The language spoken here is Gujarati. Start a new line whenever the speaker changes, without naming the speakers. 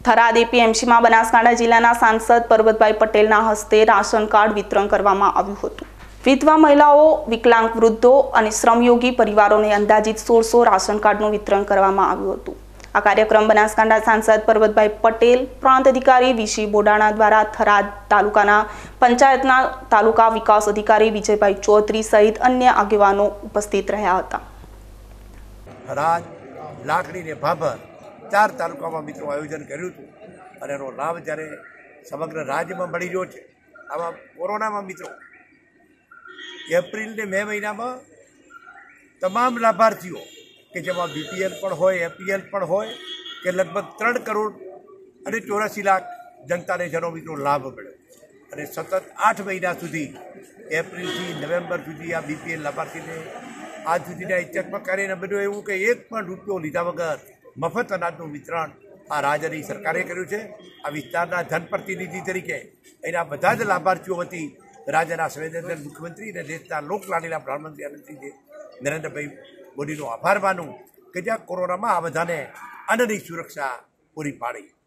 થરાદ એમ.સ માં બનાસકાંઠા જિલ્લાના સાંસદ પરબતભાઈ પટેલના હસ્તે રાશન કાર્ડ વિતરણ કરવામાં આવ્યું હતું। વિધવા મહિલાઓ, વિકલાંગ વૃદ્ધો અને શ્રમયોગી પરિવારોને અંદાજિત 1600 રાશન કાર્ડનું વિતરણ કરવામાં આવ્યું હતું। આ કાર્યક્રમ બનાસકાંઠા સાંસદ પરબતભાઈ પટેલ, પ્રાંત અધિકારી વીસી બોડાણા દ્વારા થરાદ તાલુકાના પંચાયતના તાલુકા વિકાસ અધિકારી વિજયભાઈ ચૌધરી સહિત અન્ય આગેવાનો ઉપસ્થિત રહ્યા હતા।
થરાદ, લાકડી ને ભાભર 4 તાલુકામાં મિત્રો આયોજન કર્યું હતું અને એનો લાભ જ્યારે સમગ્ર રાજ્યમાં મળી રહ્યો છે। આમાં કોરોનામાં મિત્રો એપ્રિલ ને મે મહિનામાં તમામ લાભાર્થીઓ કે જેમાં બીપીએલ પણ હોય, એપીએલ પણ હોય કે લગભગ 3 કરોડ અને 84 લાખ જનતાને જેનો મિત્રો લાભ મળ્યો અને સતત 8 મહિના સુધી એપ્રિલથી નવેમ્બર સુધી આ બીપીએલ લાભાર્થીને આજ સુધીના ઇતિહાસમાં કરીને બધું એવું કે 1 પણ રૂપિયો લીધા વગર મફત અનાજનું વિતરણ આ રાજ્યની સરકારે કર્યું છે। આ વિસ્તારના જનપ્રતિનિધિ તરીકે એના બધા જ લાભાર્થીઓ વતી રાજ્યના સંવેદનશીલ મુખ્યમંત્રી અને દેશના લોકલાડીલા પ્રધાનમંત્રી આદરણીય નરેન્દ્રભાઈ મોદીનો આભાર માનું કે જ્યાં કોરોનામાં આ બધાને અન્નની સુરક્ષા પૂરી પાડી।